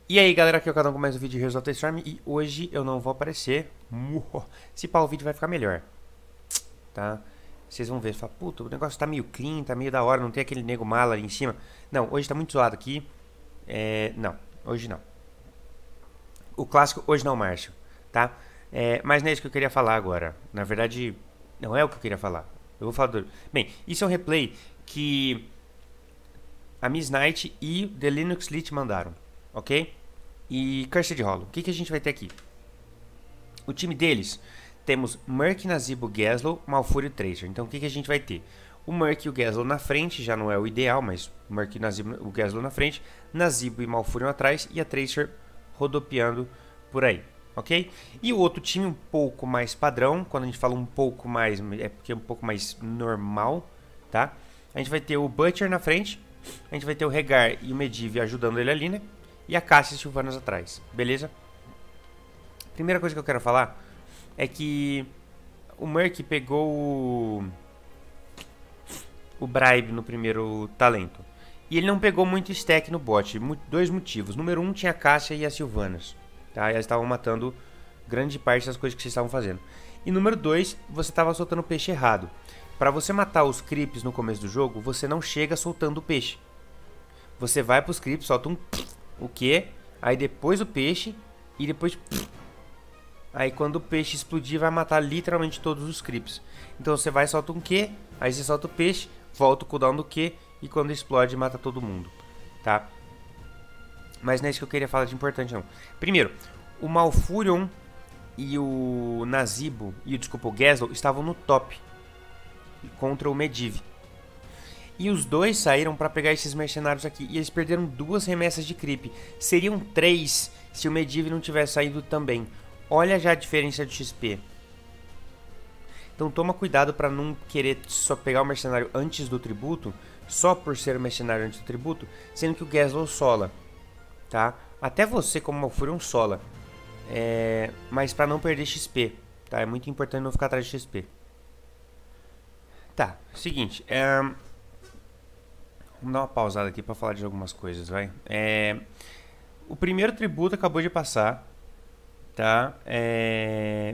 E aí galera, aqui é o canal com mais um vídeo de Heroes of the Storm. E hoje eu não vou aparecer. Se pá, o vídeo vai ficar melhor, tá? Vocês vão ver, fala, puta, o negócio tá meio clean, tá meio da hora, não tem aquele nego mala ali em cima. Não, hoje tá muito zoado aqui. Não, hoje não. O clássico, hoje não, Márcio, tá? Mas não é isso que eu queria falar agora. Na verdade, não é o que eu queria falar. Eu vou falar do... Bem, isso é um replay que a Miss Knight e o The Linux Lit mandaram, ok? E Cursed Hollow. O que a gente vai ter aqui? O time deles, temos Merc, Nazeebo, Gaslow, Malfurion e Tracer. Então o que a gente vai ter? O Merc e o Gaslow na frente, já não é o ideal, mas o Merc e o Gaslow na frente, Nazeebo e Malfurion atrás e a Tracer rodopiando por aí, ok? E o outro time um pouco mais padrão, quando a gente fala um pouco mais, é porque é um pouco mais normal, tá? A gente vai ter o Butcher na frente, a gente vai ter o Regar e o Medivh ajudando ele ali, né? E a Cassia e Sylvanas atrás, beleza? Primeira coisa que eu quero falar é que o Merc pegou o Bribe no primeiro talento. E ele não pegou muito stack no bot. Dois motivos. Número 1, tinha a Cassia e a Sylvanas. Tá? Elas estavam matando grande parte das coisas que vocês estavam fazendo. E número 2, você estava soltando o peixe errado. Para você matar os creeps no começo do jogo, você não chega soltando o peixe. Você vai para os creeps, solta um... o que? Aí depois o peixe e depois... Aí quando o peixe explodir vai matar literalmente todos os creeps. Então você vai e solta um Q, aí você solta o peixe, volta o cooldown do Q e quando explode mata todo mundo, tá? Mas não é isso que eu queria falar de importante não. Primeiro, o Malfurion e o Nazeebo e o Gaslow estavam no top contra o Medivh. E os dois saíram para pegar esses mercenários aqui. E eles perderam 2 remessas de creep. Seriam 3 se o Medivh não tivesse saído também. Olha já a diferença de XP. Então toma cuidado para não querer só pegar o mercenário antes do tributo. Só por ser o mercenário antes do tributo. Sendo que o Gaslow sola. Tá? Até você como Malfurion sola. Mas para não perder XP. Tá? É muito importante não ficar atrás de XP. Tá, seguinte. Vamos dar uma pausada aqui para falar de algumas coisas, vai. O primeiro tributo acabou de passar, tá? E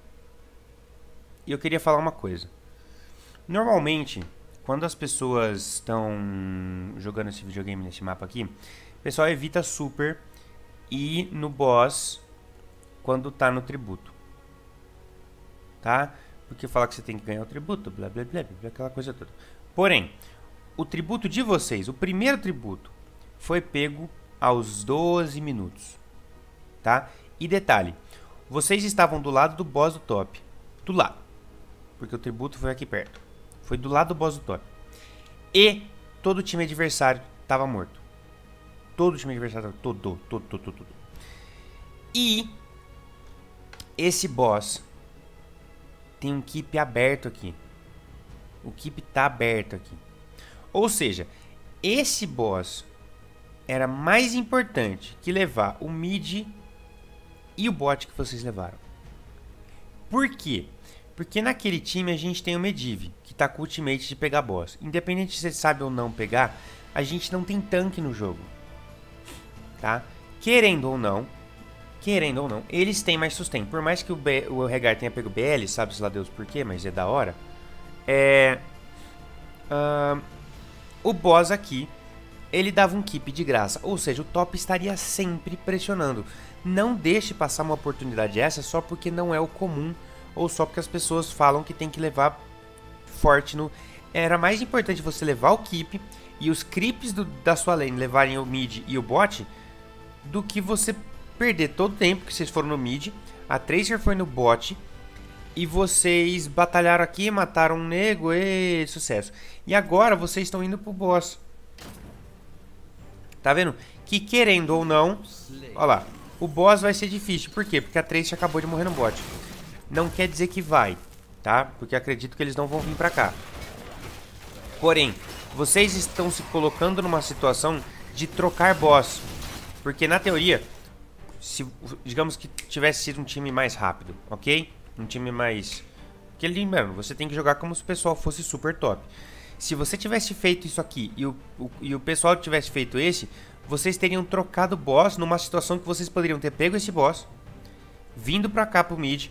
eu queria falar uma coisa. Normalmente, quando as pessoas estão jogando esse videogame nesse mapa aqui, o pessoal evita super e no boss quando tá no tributo, tá? Porque fala que você tem que ganhar o tributo, blá blá blá, blá aquela coisa toda. Porém, o tributo de vocês, o primeiro tributo, foi pego aos 12 minutos, tá? E detalhe, vocês estavam do lado do boss do top, do lado, porque o tributo foi aqui perto, foi do lado do boss do top. E todo o time adversário estava morto. Todo o time adversário, todo. E esse boss tem um keep aberto aqui. O keep tá aberto aqui. Ou seja, esse boss era mais importante que levar o mid e o bot que vocês levaram. Por quê? Porque naquele time a gente tem o Medivh, que tá com o ultimate de pegar boss. Independente se você sabe ou não pegar, a gente não tem tanque no jogo. Tá? Querendo ou não, eles têm mais sustain. Por mais que o Regar tenha pego BL, sabe-se lá Deus por quê, mas é da hora. O boss aqui, ele dava um keep de graça. Ou seja, o top estaria sempre pressionando. Não deixe passar uma oportunidade essa só porque não é o comum. Ou só porque as pessoas falam que tem que levar forte no... Era mais importante você levar o keep e os creeps da sua lane levarem o mid e o bot do que você perder todo o tempo que vocês foram no mid. A Tracer foi no bot e vocês batalharam aqui, mataram um nego e sucesso. E agora vocês estão indo pro boss. Tá vendo? Que querendo ou não, olha lá, o boss vai ser difícil. Por quê? Porque a Tracer acabou de morrer no bot. Não quer dizer que vai, tá? Porque acredito que eles não vão vir pra cá. Porém, vocês estão se colocando numa situação de trocar boss. Porque na teoria, se, digamos que tivesse sido um time mais rápido, ok? Um time mais... Porque ali, mano, você tem que jogar como se o pessoal fosse super top. Se você tivesse feito isso aqui e o pessoal tivesse feito esse, vocês teriam trocado o boss numa situação que vocês poderiam ter pego esse boss, vindo pra cá pro mid,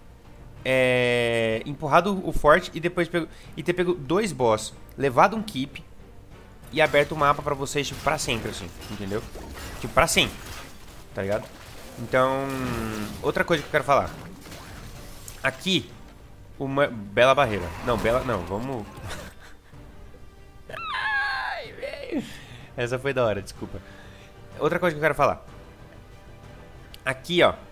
empurrado o forte e depois ter pego 2 boss, levado um keep e aberto o mapa pra vocês, tipo, pra sempre, assim, entendeu? Tipo, pra sempre, tá ligado? Então, outra coisa que eu quero falar. Aqui, uma bela barreira. Não, bela, não, vamos... Ai, velho. Essa foi da hora, desculpa. Outra coisa que eu quero falar. Aqui, ó.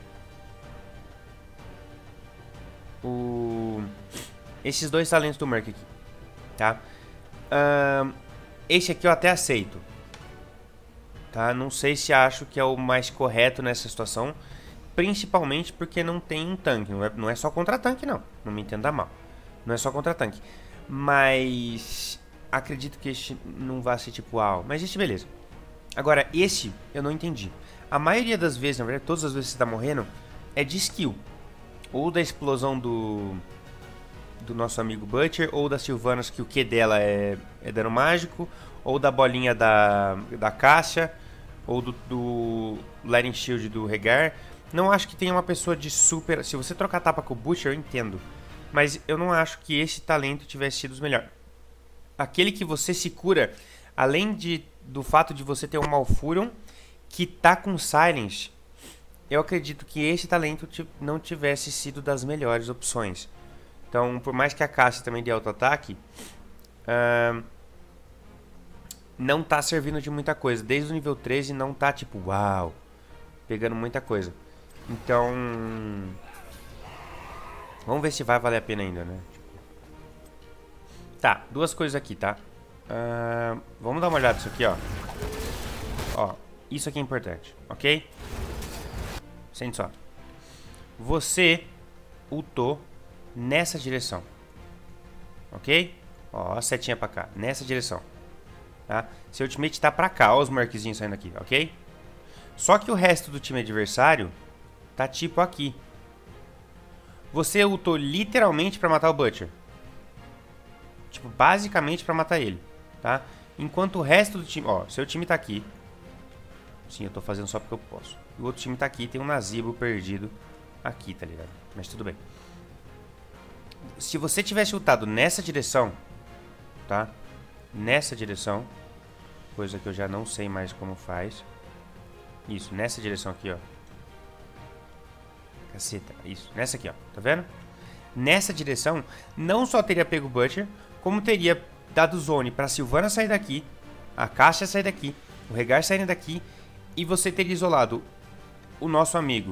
Esses 2 talentos do Merc aqui, tá? Esse aqui eu até aceito, tá? Não sei se acho que é o mais correto nessa situação, principalmente porque não tem um tanque. Não é só contra-tanque, não. Não me entenda mal. Não é só contra-tanque. Mas acredito que este não vai ser tipo uau. Mas este, beleza. Agora, esse eu não entendi. A maioria das vezes, na verdade, todas as vezes que você tá morrendo, é de skill. Ou da explosão do nosso amigo Butcher, ou da Sylvanas, que o Q dela é dano mágico, ou da bolinha da Cássia, ou do Lightning Shield do Regar. Não acho que tenha uma pessoa de super... Se você trocar tapa com o Butcher, eu entendo. Mas eu não acho que esse talento tivesse sido os melhores. Aquele que você se cura, além do fato de você ter um Malfurion que tá com Silence, eu acredito que esse talento não tivesse sido das melhores opções. Então, por mais que a Cássia também dê auto-ataque, não tá servindo de muita coisa. Desde o nível 13 não tá tipo, uau, pegando muita coisa. Então, vamos ver se vai valer a pena ainda, né? Tá, 2 coisas aqui, tá? Vamos dar uma olhada nisso aqui, ó. Ó, isso aqui é importante, ok? Sente só. Você ultou nessa direção, ok? Ó, a setinha pra cá, nessa direção, tá? Seu ultimate tá pra cá, ó os marquezinhos saindo aqui, ok? Só que o resto do time adversário tá tipo aqui. Você ultou literalmente pra matar o Butcher. Tipo, basicamente pra matar ele, tá? Enquanto o resto do time... Ó, seu time tá aqui. Sim, eu tô fazendo só porque eu posso. O outro time tá aqui, tem um Nazeebo perdido aqui, tá ligado? Mas tudo bem. Se você tivesse ultado nessa direção, tá? Nessa direção, coisa que eu já não sei mais como faz. Isso, nessa direção aqui, ó. Caceta, isso, nessa aqui, ó, tá vendo? Nessa direção, não só teria pego o Butcher, como teria dado zone pra Sylvana sair daqui, a Cássia sair daqui, o Regar saindo daqui, e você teria isolado o nosso amigo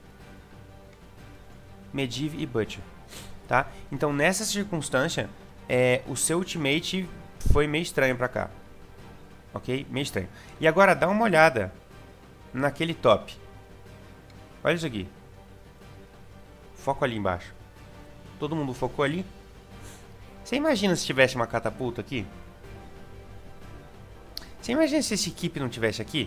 Medivh e Butcher, tá? Então, nessa circunstância, o seu ultimate foi meio estranho pra cá, ok? Meio estranho. E agora, dá uma olhada naquele top. Olha isso aqui. Foco ali embaixo. Todo mundo focou ali? Você imagina se tivesse uma catapulta aqui? Você imagina se esse equipe não tivesse aqui?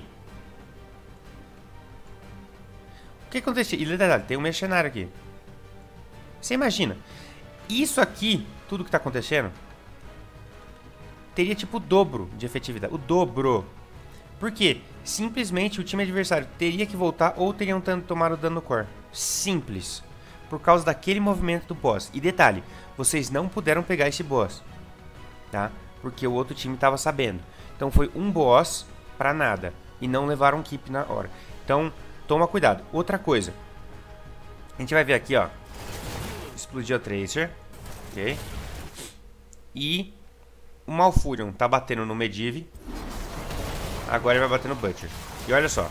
O que aconteceu? E detalhe, tem um mercenário aqui. Você imagina? Isso aqui, tudo que tá acontecendo, teria tipo o dobro de efetividade. O dobro. Por quê? Simplesmente o time adversário teria que voltar ou teriam tomado dano no core. Simples. Por causa daquele movimento do boss. E detalhe, vocês não puderam pegar esse boss, tá? Porque o outro time tava sabendo. Então foi um boss pra nada. E não levaram keep na hora. Então, toma cuidado. Outra coisa. A gente vai ver aqui, ó. Explodiu a Tracer. Ok. E o Malfurion tá batendo no Medivh. Agora ele vai bater no Butcher. E olha só.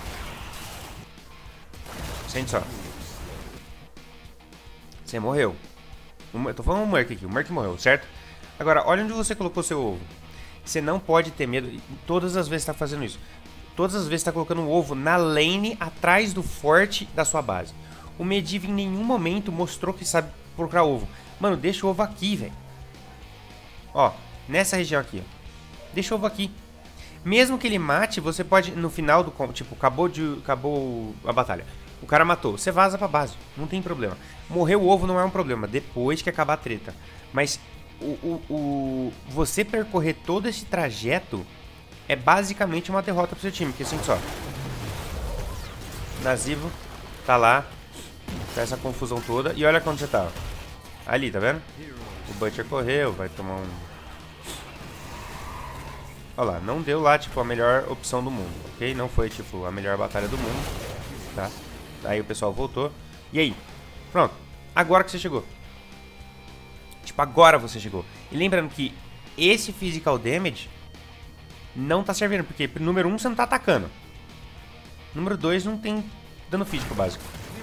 Sente só. Você morreu. Eu tô falando o Merc aqui. O Merc morreu, certo? Agora, olha onde você colocou seu ovo. Você não pode ter medo. Todas as vezes você tá fazendo isso. Todas as vezes você tá colocando o ovo na lane atrás do forte da sua base. O Medivh em nenhum momento mostrou que sabe procurar ovo. Mano, deixa o ovo aqui, velho. Ó, nessa região aqui, ó. Deixa o ovo aqui. Mesmo que ele mate, você pode, no final do... Tipo, acabou a batalha. O cara matou. Você vaza pra base. Não tem problema. Morrer o ovo não é um problema. Depois que acabar a treta. Mas você percorrer todo esse trajeto é basicamente uma derrota pro seu time, porque assim só. Nazivo tá lá, tá essa confusão toda, e olha quando você tá, ó. Ali, tá vendo? O Butcher correu, vai tomar um... Olha lá, não deu lá, tipo, a melhor opção do mundo, ok? Não foi, tipo, a melhor batalha do mundo, tá? Aí o pessoal voltou. E aí? Pronto. Agora que você chegou. Tipo, agora você chegou. E lembrando que esse physical damage não tá servindo, porque número 1 você não tá atacando. Número 2 não tem dano físico básico.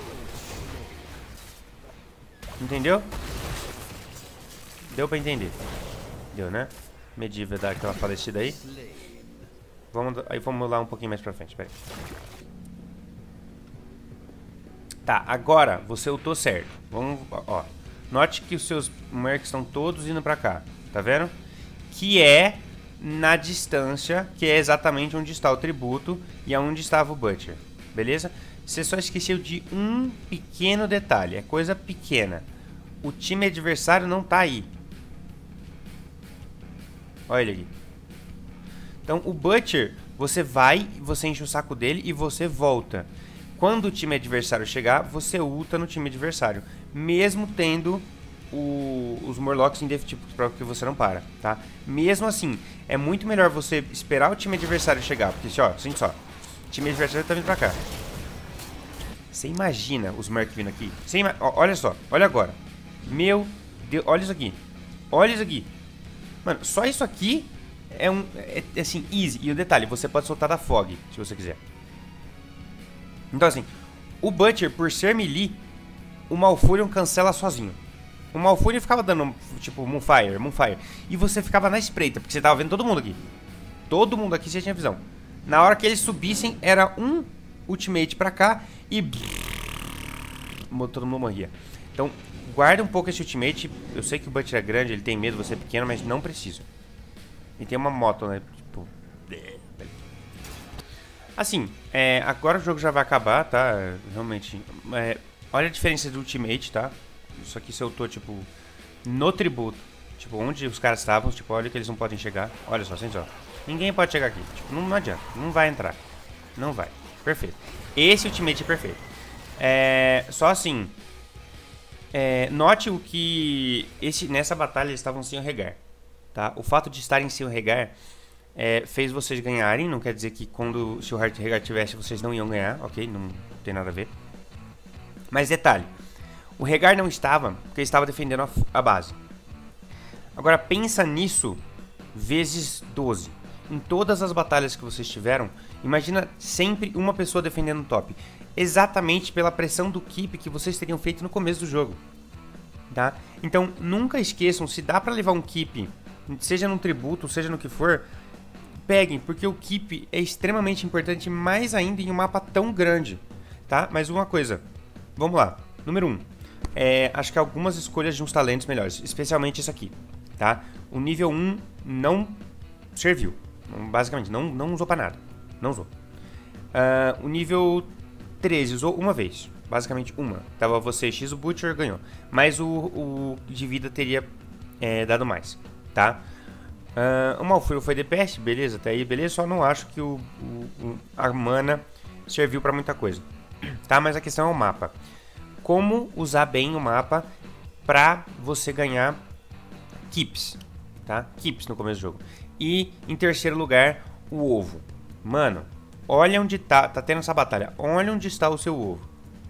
Entendeu? Deu pra entender. Deu, né? Medivh dar aquela falecida aí. Vamos lá um pouquinho mais pra frente, peraí. Tá, agora você ultou certo. Vamos, ó. Note que os seus mercs estão todos indo pra cá. Tá vendo? Que é na distância, que é exatamente onde está o tributo e aonde estava o Butcher. Beleza? Você só esqueceu de um pequeno detalhe. É coisa pequena. O time adversário não tá aí. Olha ele aqui. Então o Butcher, você vai, você enche o saco dele e você volta. Quando o time adversário chegar, você ulta no time adversário. Mesmo tendo os Murlocs indefinidos, porque você não para, tá? Mesmo assim, é muito melhor você esperar o time adversário chegar. Porque, ó, sente só. O time adversário tá vindo pra cá. Você imagina os Merc vindo aqui? Olha só, olha agora. Meu Deus, olha isso aqui. Olha isso aqui. Mano, só isso aqui é assim, easy. E o detalhe, você pode soltar da Fog, se você quiser. Então assim, o Butcher, por ser melee, o Malfurion cancela sozinho. O Malfurion ficava dando, tipo, Moonfire. E você ficava na espreita, porque você tava vendo todo mundo aqui. Todo mundo aqui você tinha visão. Na hora que eles subissem, era um ultimate pra cá e... todo mundo morria. Então, guarda um pouco esse ultimate. Eu sei que o Butcher é grande, ele tem medo, você é pequeno, mas não precisa. E tem uma moto, né? Tipo... Assim, agora o jogo já vai acabar, tá? Realmente. Olha a diferença do ultimate, tá? Isso aqui se eu tô, tipo, no tributo. Tipo, onde os caras estavam, tipo, olha que eles não podem chegar. Olha só, sente só. Ninguém pode chegar aqui. Tipo, não adianta. Não vai entrar. Não vai. Perfeito. Esse ultimate é perfeito. Só assim... note o que... nessa batalha eles estavam sem o regar. Tá? O fato de estarem sem o regar... fez vocês ganharem. Não quer dizer que se o regar tivesse, vocês não iam ganhar. Ok? Não tem nada a ver. Mas detalhe. O regar não estava porque ele estava defendendo a base. Agora pensa nisso vezes 12. Em todas as batalhas que vocês tiveram, imagina sempre uma pessoa defendendo o top. Exatamente pela pressão do keep que vocês teriam feito no começo do jogo. Tá? Então nunca esqueçam, se dá pra levar um keep, seja num tributo, seja no que for, peguem, porque o keep é extremamente importante, mais ainda em um mapa tão grande. Tá? Mas uma coisa, vamos lá. Número 1. Acho que algumas escolhas de uns talentos melhores, especialmente esse aqui, tá? O nível 1 não serviu, basicamente, não usou pra nada, não usou. O nível 13 usou uma vez, basicamente uma. Tava você X, o Butcher ganhou, mas o de vida teria dado mais, tá? O Malfurion foi DPS, beleza, até aí, beleza, só não acho que a mana serviu pra muita coisa, tá? Mas a questão é o mapa. Como usar bem o mapa pra você ganhar keeps, tá? Keeps no começo do jogo. E em terceiro lugar, o ovo. Mano, olha onde tá tendo essa batalha. Olha onde está o seu ovo.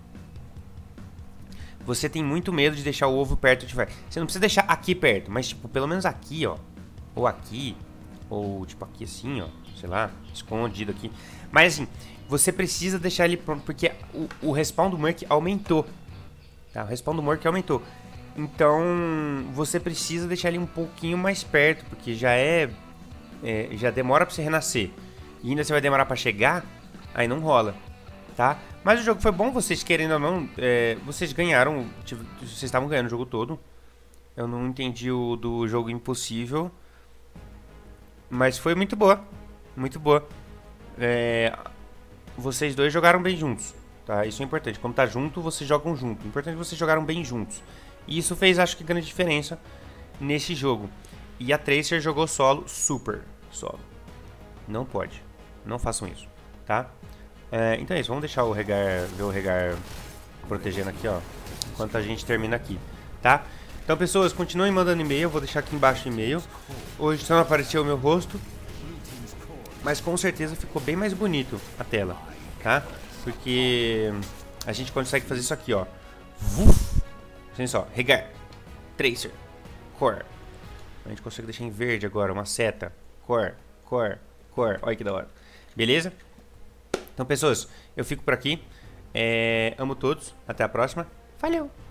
Você tem muito medo de deixar o ovo perto de... Você não precisa deixar aqui perto, mas tipo, pelo menos aqui, ó. Ou aqui, ou tipo aqui assim, ó. Sei lá, escondido aqui. Mas assim, você precisa deixar ele pronto, porque o respawn do Merc aumentou. Tá? O respawn do Merc aumentou. Então, você precisa deixar ele um pouquinho mais perto, porque já já demora pra você renascer. E ainda você vai demorar pra chegar, aí não rola, tá? Mas o jogo foi bom, vocês querendo ou não, vocês ganharam, vocês estavam ganhando o jogo todo. Eu não entendi o do jogo impossível, mas foi muito boa, muito boa. Vocês dois jogaram bem juntos, tá? Isso é importante, quando tá junto, vocês jogam junto. Importante é que vocês jogaram bem juntos. E isso fez, acho que, grande diferença nesse jogo. E a Tracer jogou solo, super solo. Não pode. Não façam isso, tá? Então é isso, vamos deixar o Regar, ver o Regar protegendo aqui, ó, enquanto a gente termina aqui, tá? Então, pessoas, continuem mandando e-mail, eu vou deixar aqui embaixo o e-mail. Hoje só não apareceu o meu rosto, mas com certeza ficou bem mais bonito a tela, tá? Porque a gente consegue fazer isso aqui, ó. Olha só, Regar, Tracer, Core. A gente consegue deixar em verde agora, uma seta. Core, Core, Core. Olha que da hora. Beleza? Então, pessoas, eu fico por aqui. Amo todos. Até a próxima. Valeu!